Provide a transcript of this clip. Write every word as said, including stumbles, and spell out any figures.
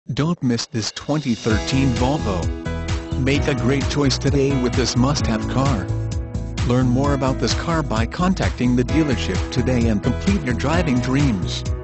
Don't miss this twenty thirteen Volvo. Make a great choice today with this must-have car. Learn more about this car by contacting the dealership today and complete your driving dreams.